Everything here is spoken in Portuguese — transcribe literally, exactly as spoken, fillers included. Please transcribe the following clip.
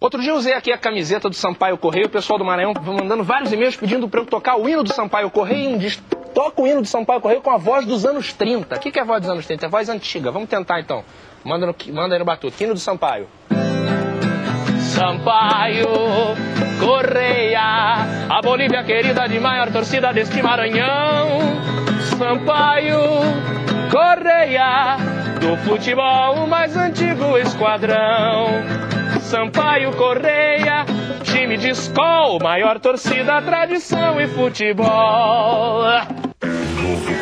Outro dia eu usei aqui a camiseta do Sampaio Correia, o pessoal do Maranhão mandando vários e-mails pedindo para eu tocar o hino do Sampaio Correia e um diz, toca o hino do Sampaio Correia com a voz dos anos trinta. O que, que é a voz dos anos trinta? É a voz antiga. Vamos tentar então. Manda, no, manda aí no batuque. Hino do Sampaio. Sampaio Correia, a Bolívia querida de maior torcida deste Maranhão. Sampaio Correia, do futebol o mais antigo esquadrão. Sampaio Correia, time de escola, maior torcida, tradição e futebol.